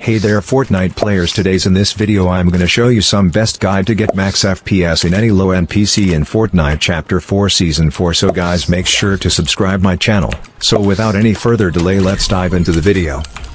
Hey there Fortnite players, today's in this video I'm gonna show you some best guide to get max FPS in any low-end PC in Fortnite Chapter 4 Season 4. So guys, make sure to subscribe my channel. So without any further delay, let's dive into the video.